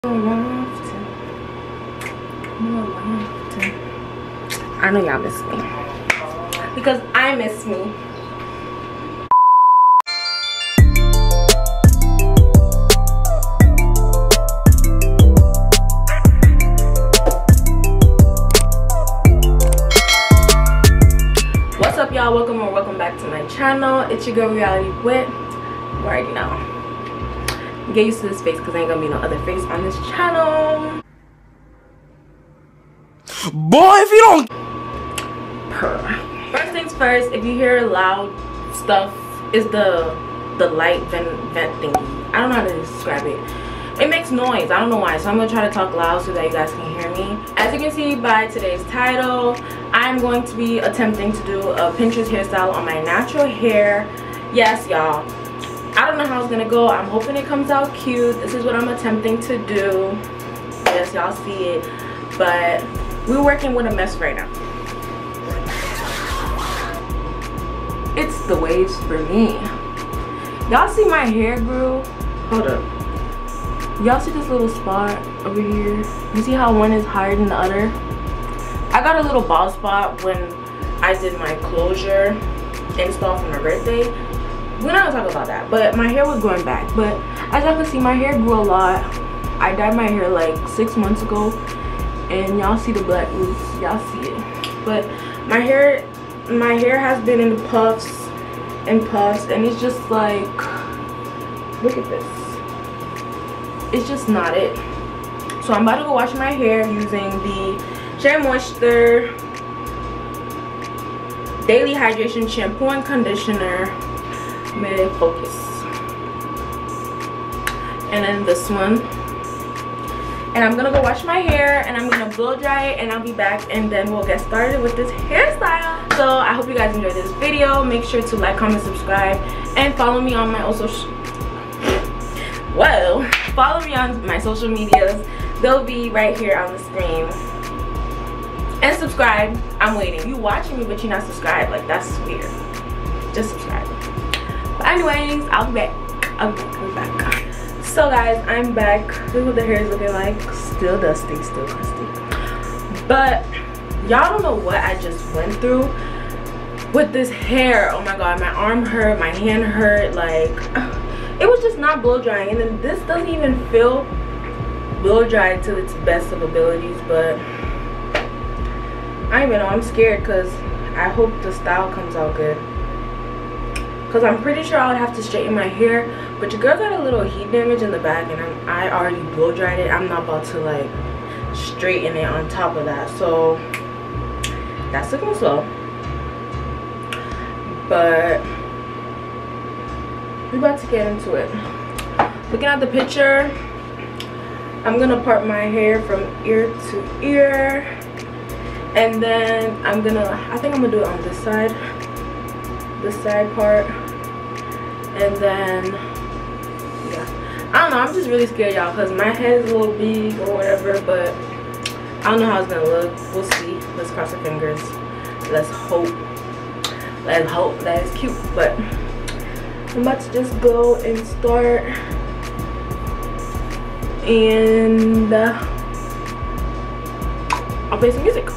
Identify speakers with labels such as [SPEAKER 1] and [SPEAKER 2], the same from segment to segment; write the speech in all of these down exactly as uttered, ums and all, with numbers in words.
[SPEAKER 1] I know y'all miss me because I miss me. What's up, y'all? Welcome or welcome back to my channel. It's your girl Realitywhit. You already know. Get used to this face because ain't gonna be no other face on this channel.
[SPEAKER 2] Boy, if you don't
[SPEAKER 1] Purr. First things first, if you hear loud stuff, is the the light vent vent thingy. I don't know how to describe it. It makes noise. I don't know why, so I'm gonna try to talk loud so that you guys can hear me. As you can see by today's title, I'm going to be attempting to do a Pinterest hairstyle on my natural hair. Yes, y'all, I don't know how it's gonna go. I'm hoping it comes out cute. This is what I'm attempting to do. Yes, y'all see it, but we're working with a mess right now. It's the waves for me. Y'all see my hair grew? Hold up. Y'all see this little spot over here? You see how one is higher than the other? I got a little bald spot when I did my closure install for my birthday. We're not gonna talk about that, but my hair was growing back. But as y'all can see, my hair grew a lot. I dyed my hair like six months ago, and y'all see the black roots. Y'all see it. But my hair, my hair has been in puffs and puffs, and it's just like, look at this. It's just not it. So I'm about to go wash my hair using the Shea Moisture Daily Hydration Shampoo and Conditioner. May focus. And then this one. And I'm gonna go wash my hair and I'm gonna blow dry it, and I'll be back, and then we'll get started with this hairstyle. So I hope you guys enjoyed this video. Make sure to like, comment, subscribe, and follow me on my also well follow me on my social medias. They'll be right here on the screen. And subscribe. I'm waiting. You watching me but you're not subscribed. Like, that's weird. Just subscribe. But anyways, I'll be back. I'll be back. I'll be back. So guys, I'm back. This is what the hair is looking like. Still dusty, still crusty. But y'all don't know what I just went through with this hair. Oh my god, my arm hurt, my hand hurt. Like, it was just not blow drying. And then this doesn't even feel blow dried to its best of abilities. But I don't even know. I'm scared because I hope the style comes out good. Because I'm pretty sure I would have to straighten my hair. But your girl got a little heat damage in the back, and I'm, I already blow dried it. I'm not about to like straighten it on top of that. So that's looking slow. But we're about to get into it. Looking at the picture, I'm going to part my hair from ear to ear. And then I'm going to, I think I'm going to do it on this side. This side part. And then yeah, I don't know, I'm just really scared, y'all, because my head is a little big or whatever, but I don't know how it's gonna look. We'll see. Let's cross our fingers. Let's hope let's hope that it's cute. But I'm about to just go and start, and uh, I'll play some music.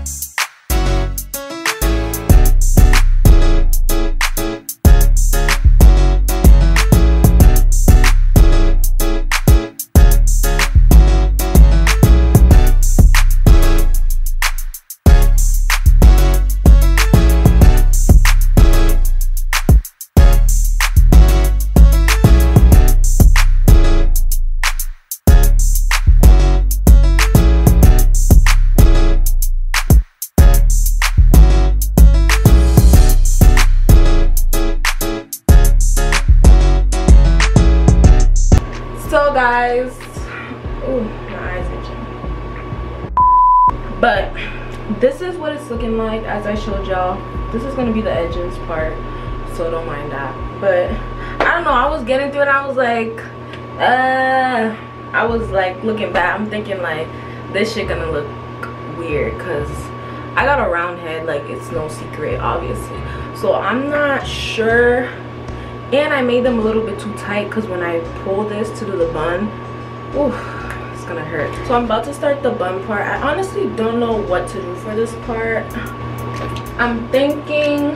[SPEAKER 1] So guys, ooh, my eyes itching. But this is what it's looking like as I showed y'all. This is gonna be the edges part, so don't mind that. But I don't know, I was getting through it, I was like, uh, I was like looking back, I'm thinking like, this shit gonna look weird, cause I got a round head, like it's no secret, obviously. So I'm not sure. And I made them a little bit too tight because when I pull this to do the bun, ooh, it's gonna hurt. So I'm about to start the bun part. I honestly don't know what to do for this part. I'm thinking,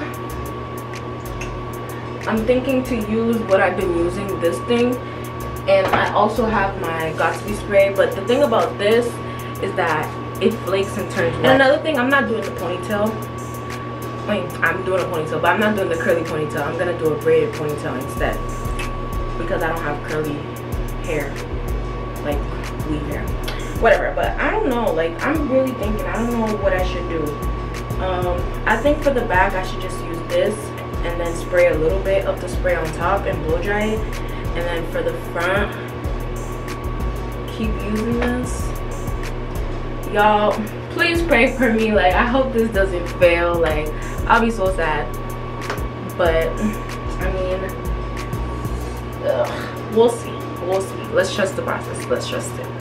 [SPEAKER 1] I'm thinking to use what I've been using, this thing. And I also have my Gatsby spray. But the thing about this is that it flakes and turns white. And another thing, I'm not doing the ponytail. I mean, I'm doing a ponytail, but I'm not doing the curly ponytail. I'm gonna do a braided ponytail instead because I don't have curly hair, like weave hair, whatever. But I don't know, like I'm really thinking, I don't know what I should do. um I think for the back I should just use this and then spray a little bit of the spray on top and blow dry it, and then for the front keep using this. Y'all please pray for me, like I hope this doesn't fail, like I'll be so sad. But I mean, ugh, we'll see, we'll see. Let's trust the process, let's trust it.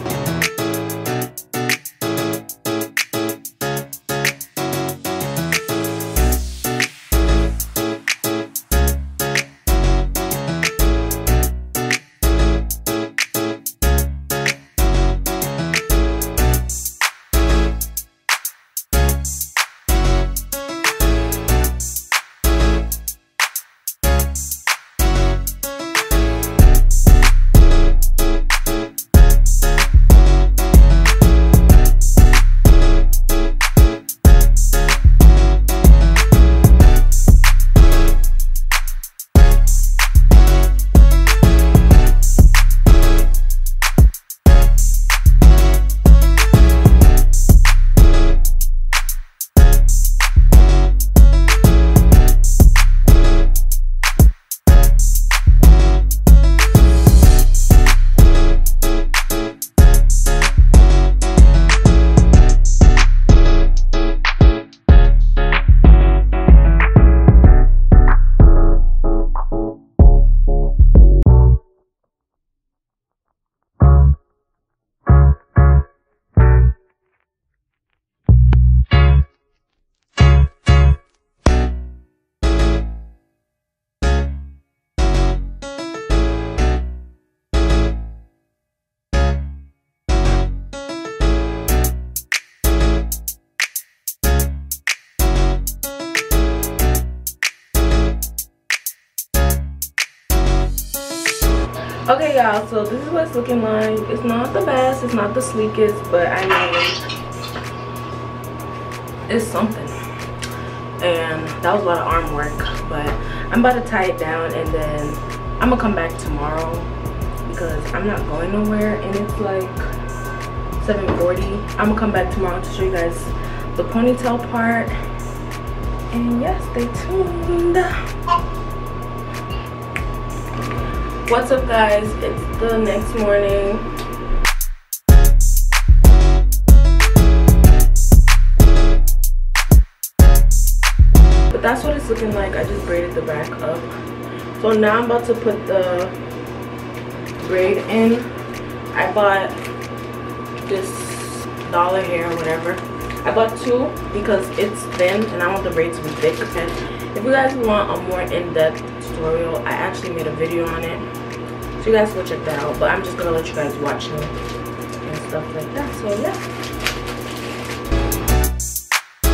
[SPEAKER 1] Okay y'all, so this is what it's looking like. It's not the best, it's not the sleekest, but I mean, it's something. And that was a lot of arm work, but I'm about to tie it down and then I'm gonna come back tomorrow because I'm not going nowhere and it's like seven forty. I'm gonna come back tomorrow to show you guys the ponytail part. And yes, stay tuned. What's up guys, it's the next morning. But that's what it's looking like. I just braided the back up. So now I'm about to put the braid in. I bought this dollar hair or whatever. I bought two because it's thin and I want the braid to be thick. And if you guys want a more in-depth tutorial, I actually made a video on it. So you guys go check that out, but I'm just gonna let you guys watch me and stuff like that. So yeah.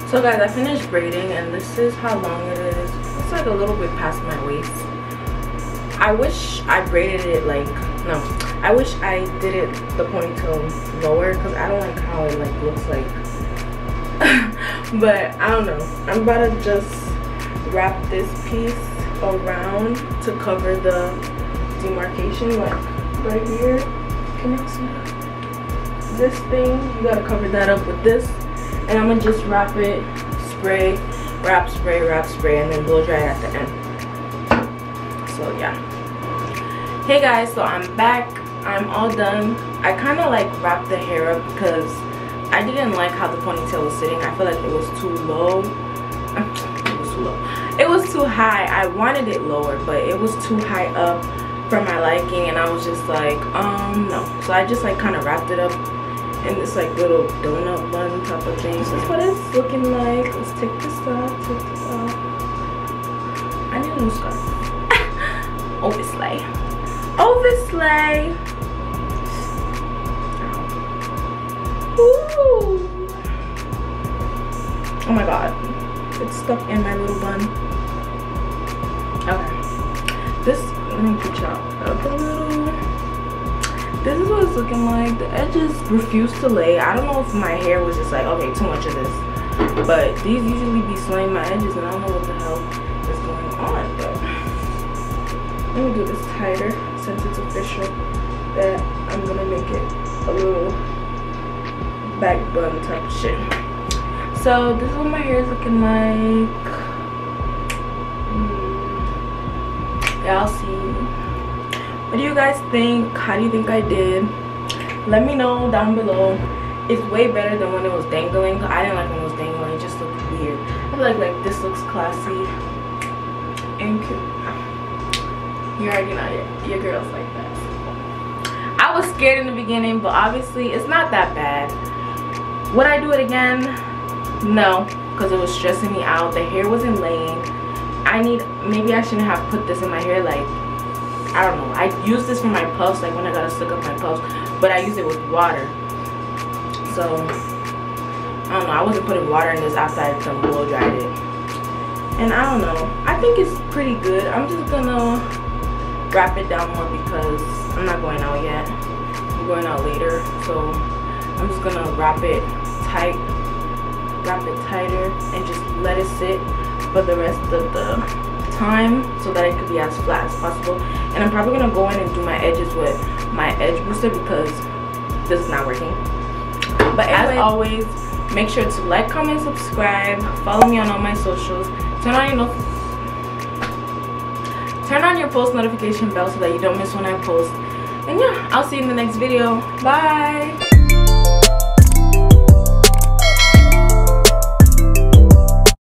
[SPEAKER 1] So guys, I finished braiding and this is how long it is. It's like a little bit past my waist. I wish I braided it like, no, I wish I did it the ponytail lower because I don't like how it like looks like. But I don't know. I'm about to just wrap this piece around to cover the demarcation, like right here. Can you see that? This thing, you gotta cover that up with this. And I'm gonna just wrap it, spray, wrap, spray, wrap, spray, and then blow dry at the end. So yeah. Hey guys, so I'm back. I'm all done. I kind of like wrapped the hair up because I didn't like how the ponytail was sitting. I feel like it was too low. It was too low. It was too high. I wanted it lower, but it was too high up for my liking, and I was just like, um, no. So I just like kind of wrapped it up in this like little donut bun type of thing. So that's what it's looking like. Let's take this off, take this off. I need a new scarf. Obviously. Obviously. Ooh. Oh my god. It's stuck in my little bun. Okay. This, let me put y'all up a little. This is what it's looking like. The edges refuse to lay. I don't know if my hair was just like, okay, too much of this. But these usually be slaying my edges, and I don't know what the hell is going on. But let me do this tighter since it's official that I'm gonna make it a little back bun type of shit. So this is what my hair is looking like. Mm. Y'all see. What do you guys think? How do you think I did? Let me know down below. It's way better than when it was dangling. I didn't like when it was dangling. It just looked weird. I feel like like this looks classy and cute. You already know your, your girl's like that. I was scared in the beginning, but obviously it's not that bad. Would I do it again? No, because it was stressing me out. The hair wasn't laying. I need, maybe I shouldn't have put this in my hair. Like, I don't know. I use this for my puffs, like when I gotta stick up my puffs, but I use it with water. So I don't know. I wasn't putting water in this after I done blow dried it. And I don't know. I think it's pretty good. I'm just gonna wrap it down more because I'm not going out yet. I'm going out later, so I'm just gonna wrap it tight, wrap it tighter, and just let it sit for the rest of the time so that it could be as flat as possible. And I'm probably gonna go in and do my edges with my edge booster because this is not working. But anyway, as always, make sure to like, comment, subscribe, follow me on all my socials, turn on your no turn on your post notification bell so that you don't miss when I post. And yeah, I'll see you in the next video. Bye.